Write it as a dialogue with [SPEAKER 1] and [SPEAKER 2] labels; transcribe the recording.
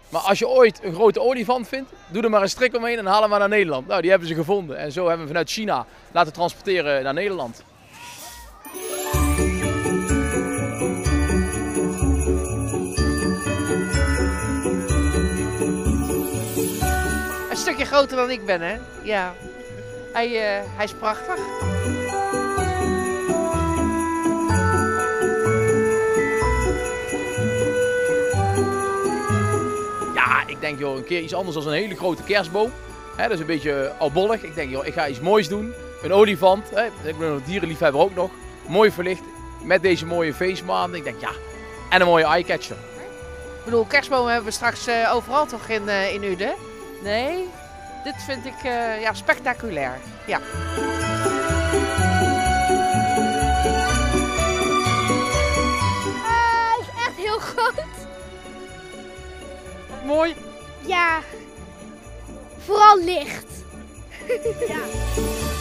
[SPEAKER 1] Maar als je ooit een grote olifant vindt, doe er maar een strik omheen en haal hem maar naar Nederland. Nou, die hebben ze gevonden. En zo hebben we vanuit China laten transporteren naar Nederland.
[SPEAKER 2] Een stukje groter dan ik ben, hè? Ja. Hij is prachtig.
[SPEAKER 1] Ja, ik denk joh, een keer iets anders dan een hele grote kerstboom. Dat is een beetje oudbollig. Ik denk joh, ik ga iets moois doen. Een olifant. Ik ben een dierenliefhebber ook nog. Mooi verlicht met deze mooie feestmaanden. Ik denk ja, en een mooie eyecatcher.
[SPEAKER 2] Ik bedoel, kerstbomen hebben we straks overal toch in Uden? Nee, dit vind ik ja, spectaculair. Ja.
[SPEAKER 3] Hij is echt heel groot.
[SPEAKER 2] Mooi.
[SPEAKER 3] Ja, vooral licht. Ja.